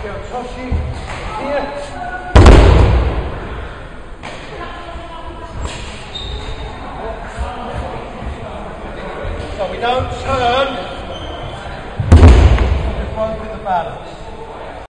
Hiki Otoshi here. So we don't turn, just work with the balance.